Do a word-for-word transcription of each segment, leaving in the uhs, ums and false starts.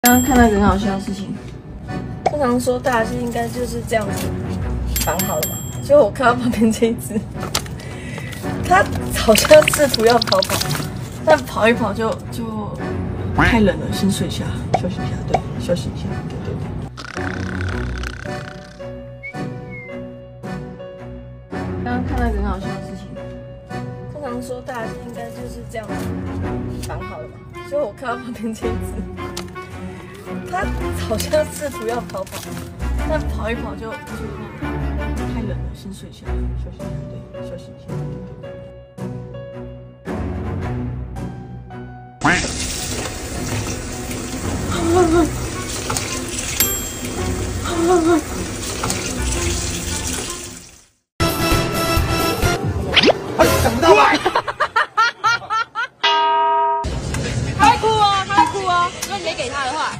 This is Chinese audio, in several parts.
刚刚看到一个很好笑的事情， 通常说大蟹应该就是这样子绑好了嘛，结果我看到旁边这一只，它好像试图要逃跑，但跑一跑就就太冷了，先睡一下，休息一下，对，休息一下，对对对。 刚刚看到一个很好笑的事情， 通常说大蟹应该就是这样子绑好了嘛，结果我看到旁边这一只。它好像试图要逃跑，但跑一跑就就太冷了，先睡一下，休息一下，对，休息一下。 哎，想不到吧？ 他会哭哦，他会哭哦，如果你没给他的话。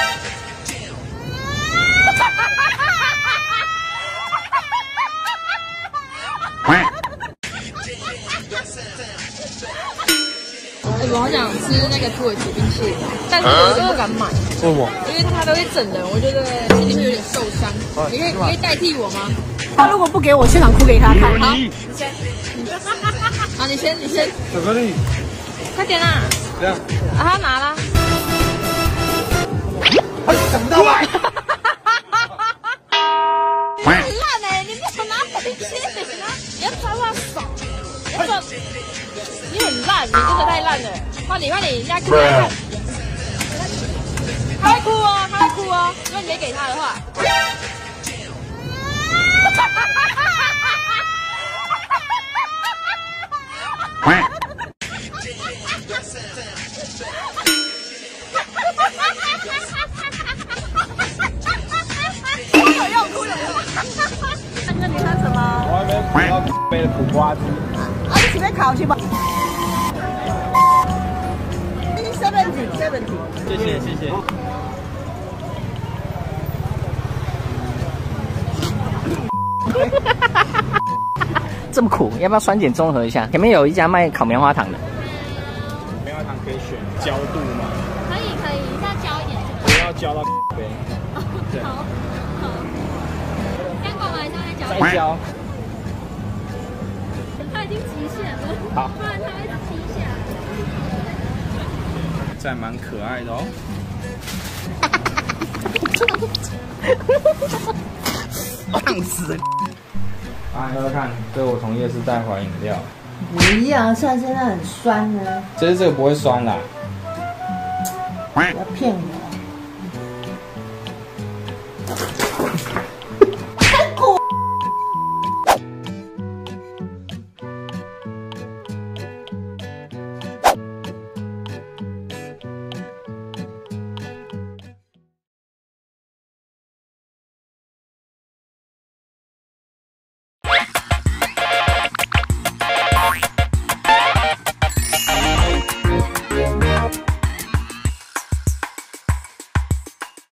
我好想吃那个土耳其冰淇淋，但是我又不敢买。 为什么？ 因为它都会整人，我觉得心里会有点受伤。你可以，你可以代替我吗？ 他如果不给我，现场哭给他看。 好，你先。好，你先，你先。 巧克力。 快点啦！ 这样。 啊，他拿了。 哎，想不到吧？ 你很烂哎！你不想拿回去？你要抓到手。我说你很烂，你真的太烂了。换你，换你，人家看来看。他会哭哦，他会哭哦，如果你没给他的话。有用，哭有用。那你看什么？ 我还没买到杯的苦瓜汁。 啊，你准备烤去吧。seventy seventy。 谢谢谢谢。 这么苦，要不要酸碱中和一下？前面有一家卖烤棉花糖的。 棉花糖可以选焦度吗？ 可以可以，再焦一点。 不要焦到杯。对。 好，好。干过吗？还是要再焦？ 再焦。 它已经极限了。 好。 不然它会一直踢下来。 这还蛮可爱的哦。烫死！啊，喝喝看，这是我从夜市带回来饮料。 不要，像现在很酸呢。 其实这个不会酸啦。 不要骗我。